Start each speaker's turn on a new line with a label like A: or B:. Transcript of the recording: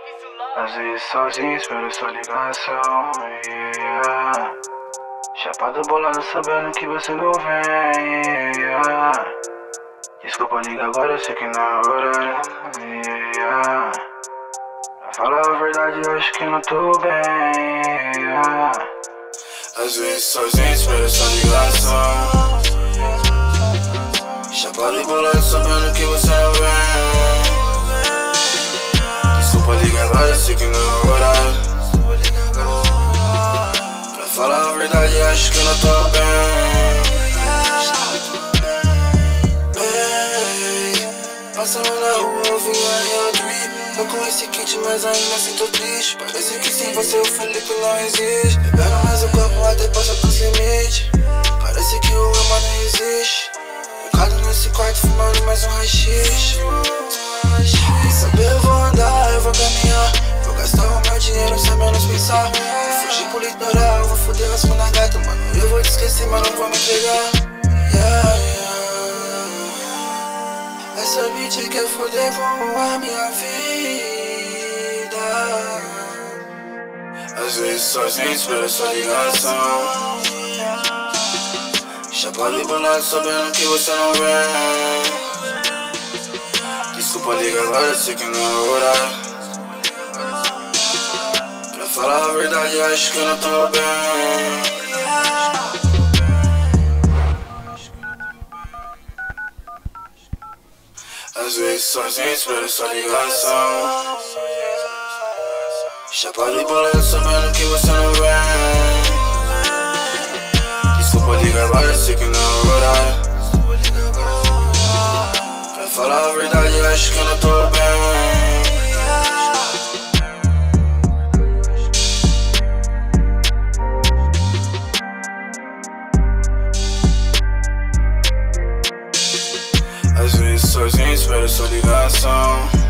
A: Às vezes sozinho espero sua ligação, yeah. Chapado bolado sabendo que você não vem, yeah. Desculpa ligar agora, eu sei que não é hora, yeah. Pra falar a verdade eu acho que não tô bem, yeah. Às vezes sozinho espero sua ligação, chapado e bolado sabendo que você não vem. Desculpa ligar agora, eu sei que não é hora. Pra falar a verdade acho que não tô bem. Passando na rua eu vi a Real Dream. Tô com esse kit mas ainda sinto triste. Parece que sem você o Felipe não existe. Bebendo mais o corpo até passa dos limites. Parece que o amor não existe. Trancado nesse quarto fumando mais um rachixe. Quem saber eu vou andar, eu vou caminhar. Vou gastar o meu dinheiro sem menos pensar. Vou fugir pro litoral, vou foder as mãos gata. Mano, eu vou te esquecer mas não vou me entregar, yeah, yeah. Essa bitch quer foder com a minha vida. Às vezes sozinho espero sua ligação, chapado e bolado sabendo que você não vem. Desculpa ligar agora, eu sei que não é hora. Pra falar a verdade eu acho que eu não tô bem. Às vezes sozinho espero sua ligação, chapado e bolado sabendo que você não vem. Desculpa ligar agora, eu sei que não é hora. Pra falar a verdade eu acho que eu não tô bem. Às vezes sozinho espero sua ligação,